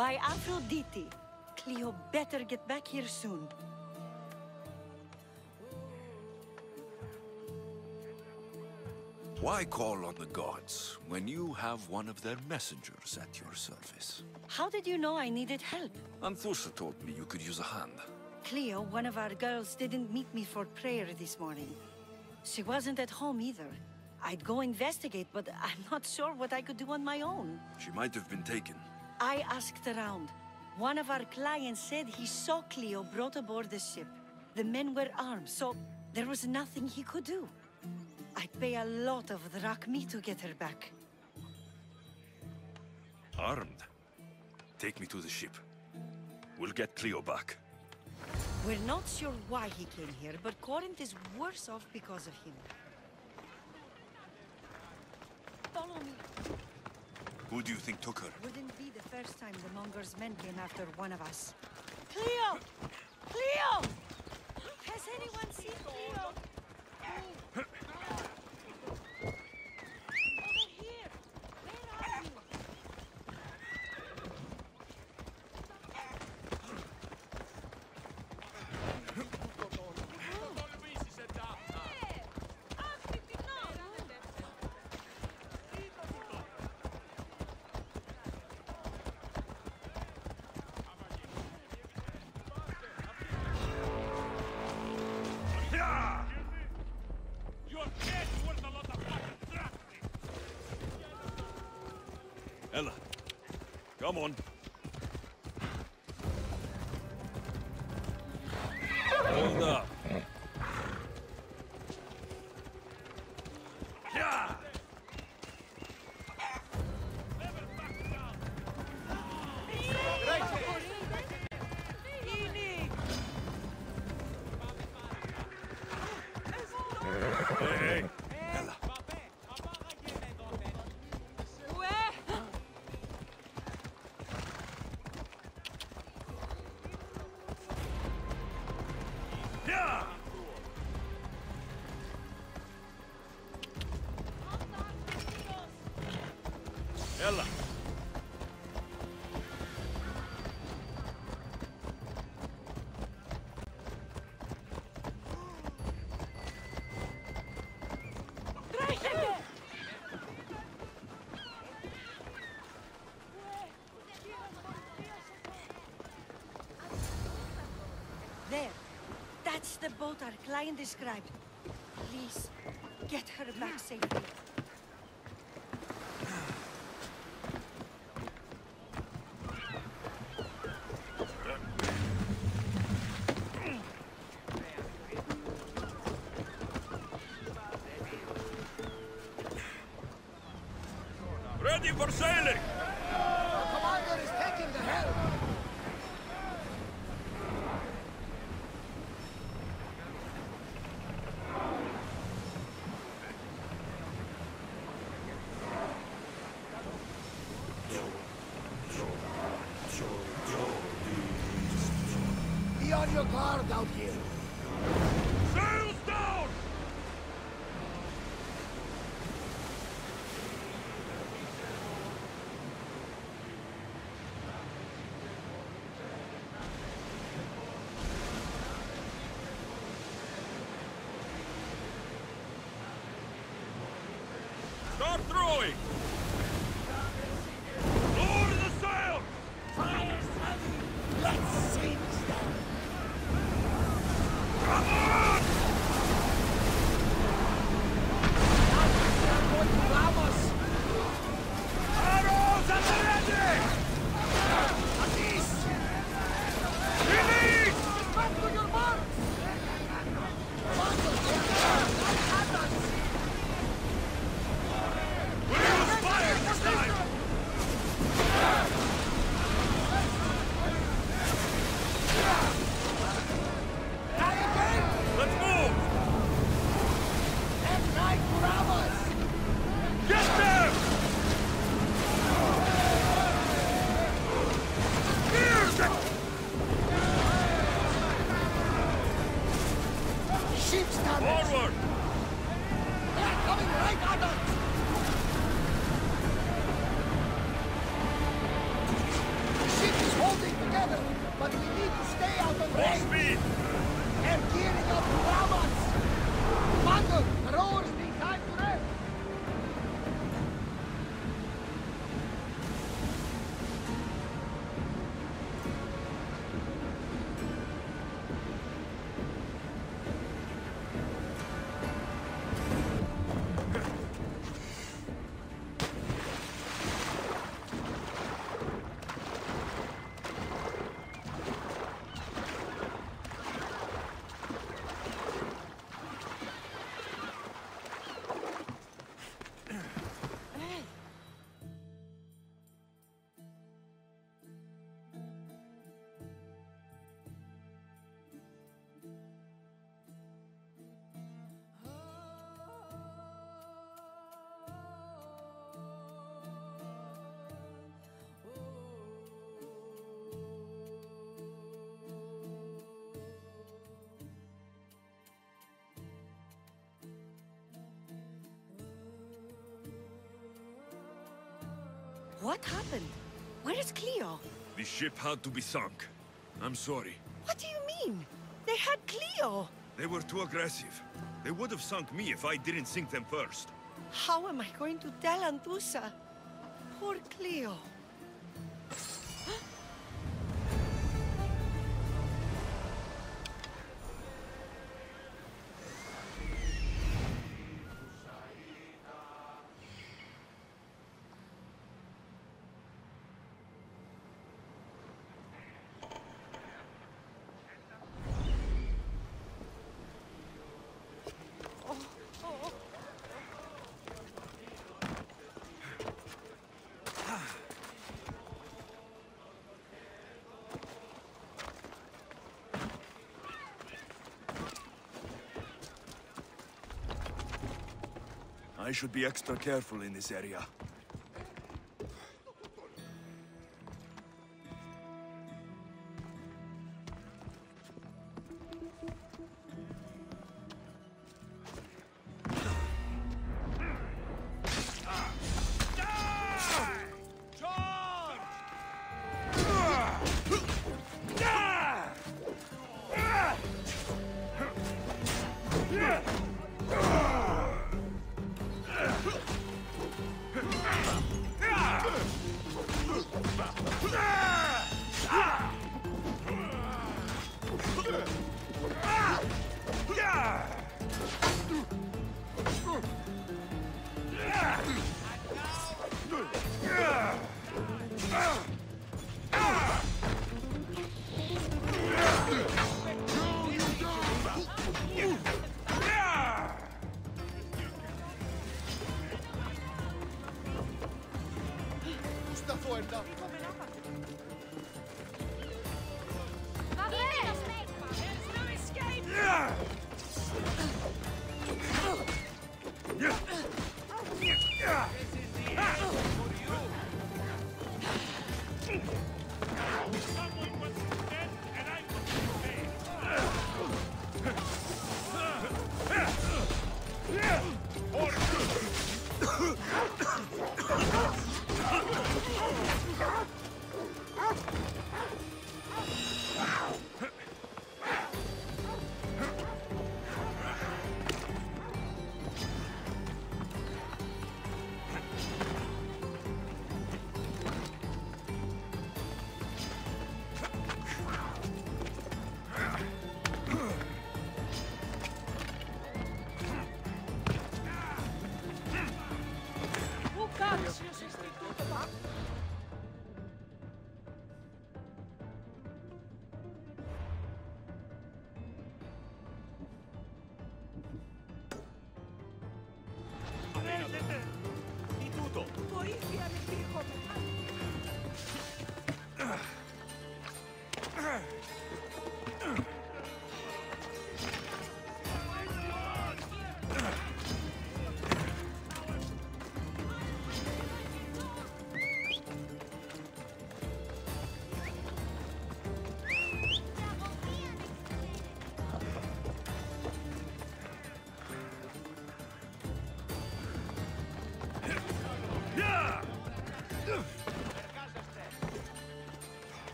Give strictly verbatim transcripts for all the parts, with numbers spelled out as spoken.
By Aphrodite. Cleo better get back here soon. Why call on the gods when you have one of their messengers at your service? How did you know I needed help? Anthusa told me you could use a hand. Cleo, one of our girls, didn't meet me for prayer this morning. She wasn't at home either. I'd go investigate, but I'm not sure what I could do on my own. She might have been taken. I asked around. One of our clients said he saw Cleo brought aboard the ship. The men were armed, so there was nothing he could do. I'd pay a lot of drachmi to get her back. Armed? Take me to the ship. We'll get Cleo back. We're not sure why he came here, but Corinth is worse off because of him. Follow me. Who do you think took her? Wouldn't be the first time the Monger's men came after one of us. Cleo! Cleo! Has anyone seen Cleo? Over here! Where are you? Ella, come on. Hold up. Yeah. Hey, Ella. Ella. There. That's the boat our client described. Please, get her back safely. Ready for sailing! The commander is taking the helm! Be on your guard out here! Sails down! Start throwing! Lower the sail! Let's see this down! Come on! Arrows at the ready! Release! Back to your marks! We'll spy What happened? Where is Cleo? The ship had to be sunk. I'm sorry. What do you mean? They had Cleo! They were too aggressive. They would have sunk me if I didn't sink them first. How am I going to tell Antusa? Poor Cleo. I should be extra careful in this area.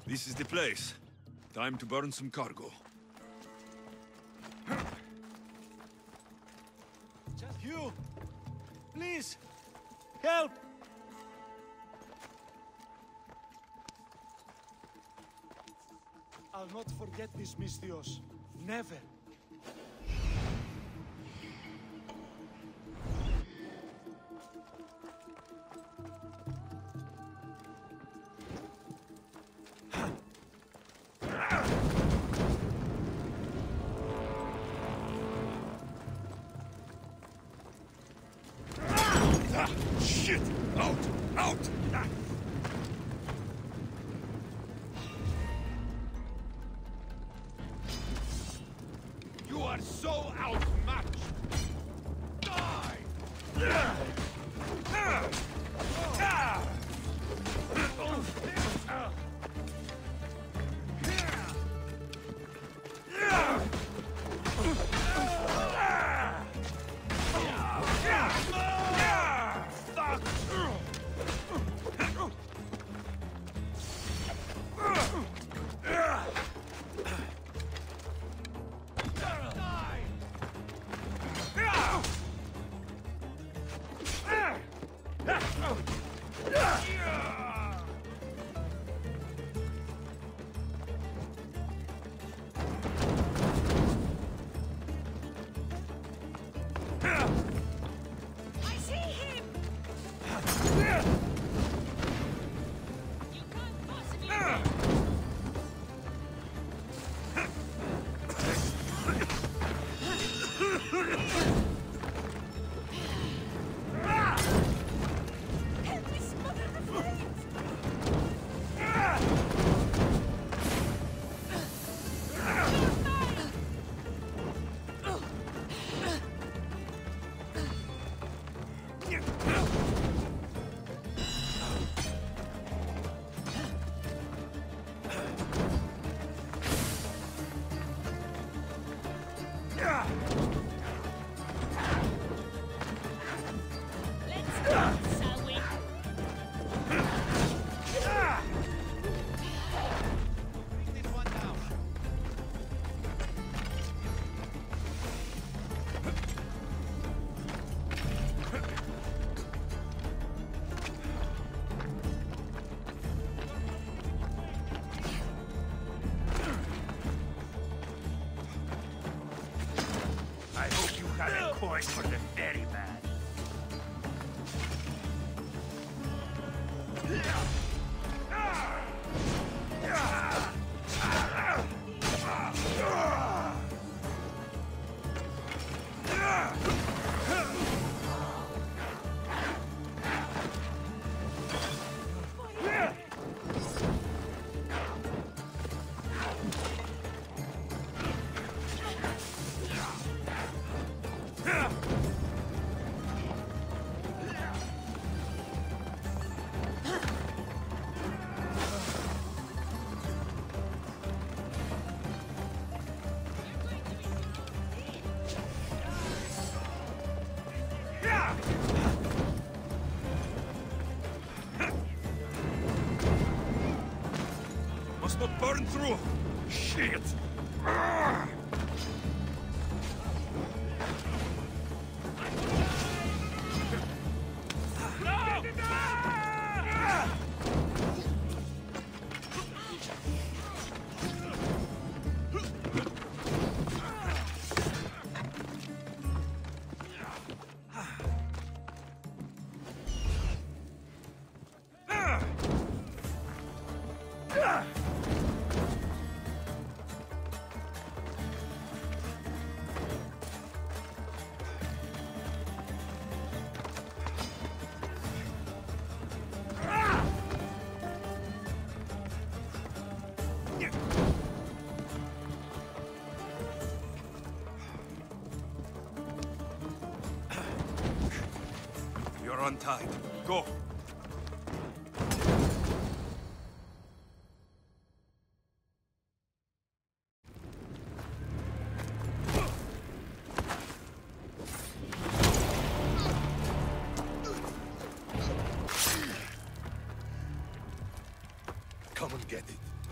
This is the place. Time to burn some cargo. Hugh! Please! Help! I'll not forget this, Misthios. Never. Shit! Out! Out! You are so outmatched! Die! For the very bad. Must not burn through! Shit! Ah! You're untied. Go! Come and get it.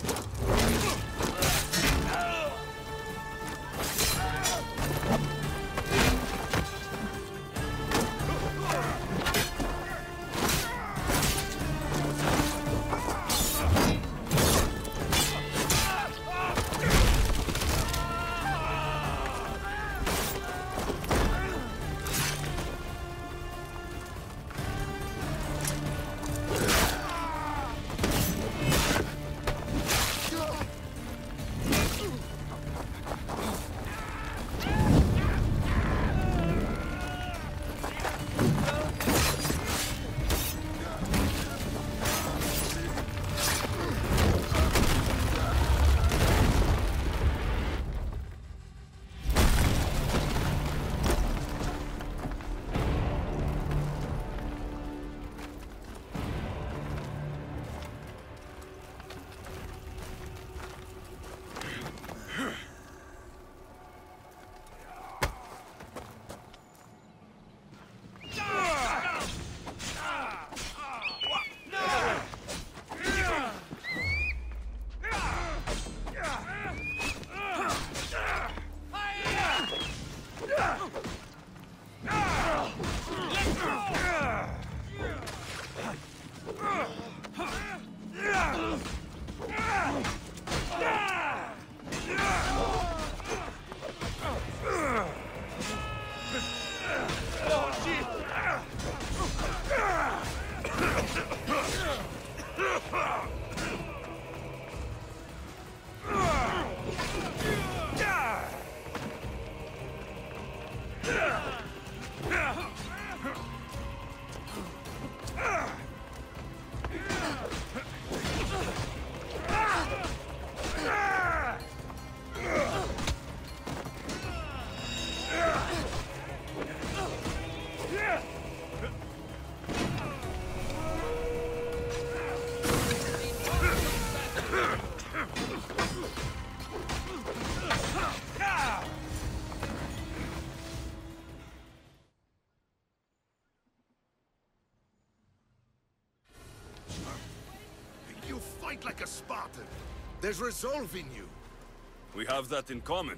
Like a Spartan. There's resolve in you. We have that in common.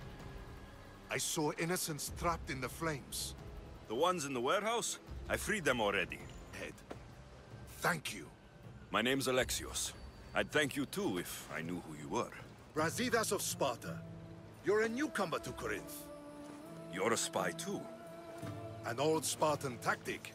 I saw innocents trapped in the flames. The ones in the warehouse? I freed them already. Head. Thank you. My name's Alexios. I'd thank you too if I knew who you were. Brasidas of Sparta. You're a newcomer to Corinth. You're a spy too. An old Spartan tactic.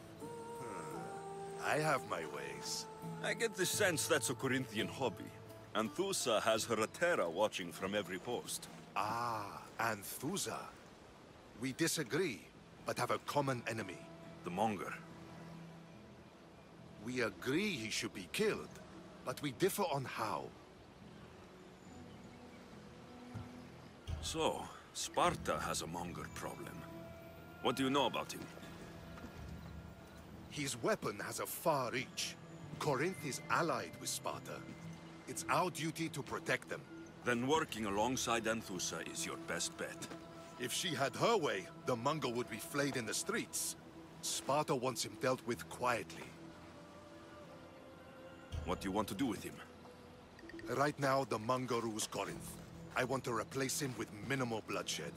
Hmm. I have my ways. I get the sense that's a Corinthian hobby. Anthusa has her Atera watching from every post. Ah, Anthusa. We disagree, but have a common enemy. The Monger. We agree he should be killed, but we differ on how. So, Sparta has a Monger problem. What do you know about him? His weapon has a far reach. Corinth is allied with Sparta. It's our duty to protect them. Then working alongside Anthusa is your best bet. If she had her way, the Mongol would be flayed in the streets. Sparta wants him dealt with quietly. What do you want to do with him? Right now, the Mongol rules Corinth. I want to replace him with minimal bloodshed.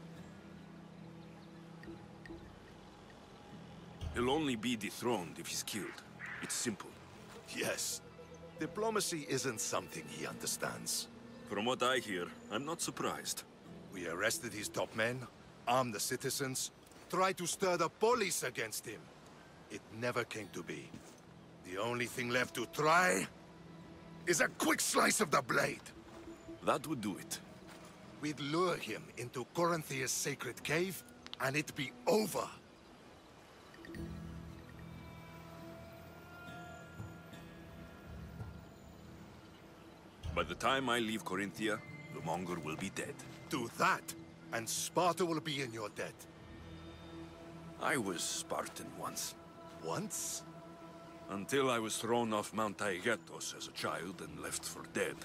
He'll only be dethroned if he's killed. It's simple. Yes. Diplomacy isn't something he understands. From what I hear, I'm not surprised. We arrested his top men, armed the citizens, tried to stir the police against him. It never came to be. The only thing left to try is a quick slice of the blade. That would do it. We'd lure him into Corinthia's sacred cave, and it'd be over. By the time I leave Corinthia, the Monger will be dead. Do that, and Sparta will be in your debt. I was Spartan once. Once? Until I was thrown off Mount Taygetos as a child and left for dead.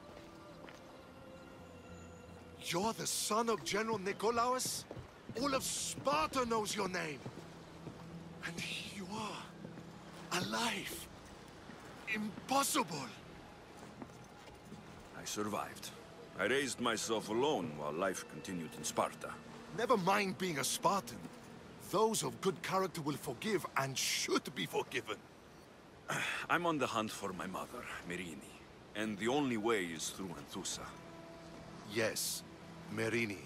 You're the son of General Nikolaos? All of Sparta knows your name. And here you are, alive. Impossible. I survived. I raised myself alone while life continued in Sparta. Never mind being a Spartan. Those of good character will forgive and should be forgiven. I'm on the hunt for my mother, Merini. And the only way is through Anthusa. Yes, Merini.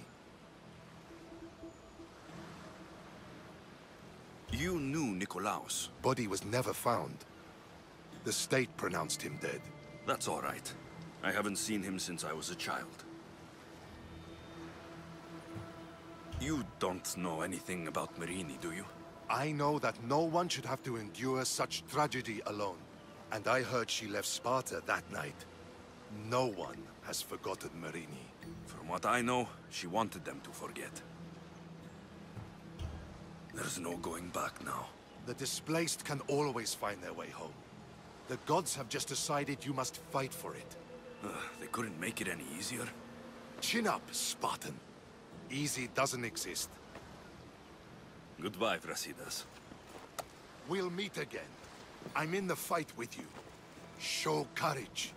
You knew Nikolaos. Body was never found. The state pronounced him dead. That's all right. I haven't seen him since I was a child. You don't know anything about Merini, do you? I know that no one should have to endure such tragedy alone. And I heard she left Sparta that night. No one has forgotten Merini. From what I know, she wanted them to forget. There's no going back now. The displaced can always find their way home. The gods have just decided you must fight for it. Uh, they couldn't make it any easier. Chin up, Spartan. Easy doesn't exist. Goodbye, Brasidas. We'll meet again. I'm in the fight with you. Show courage.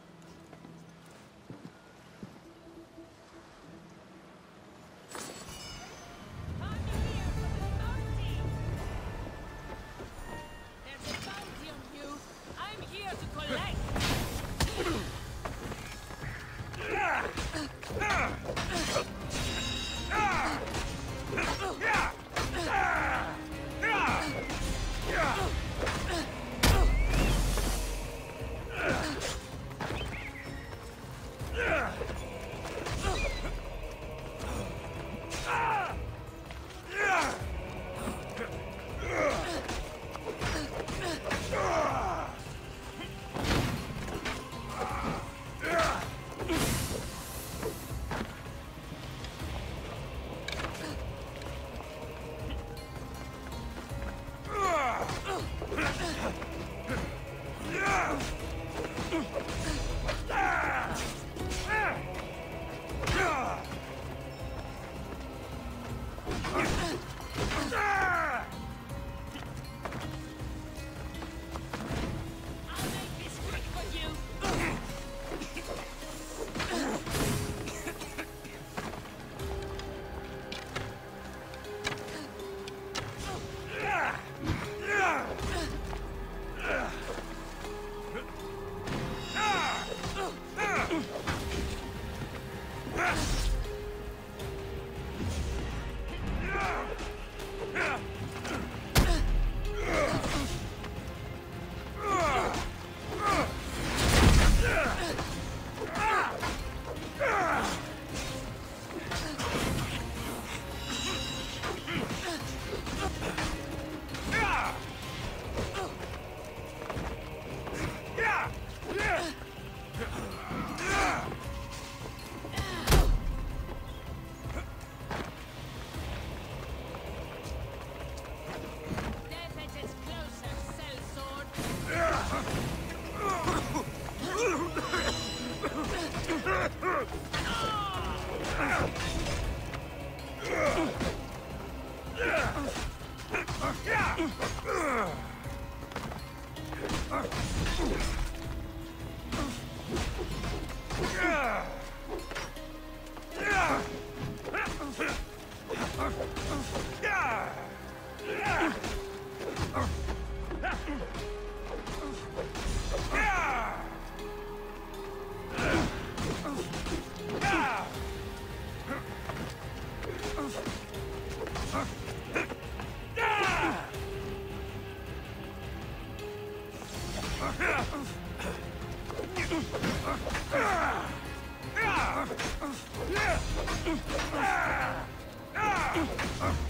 Ah!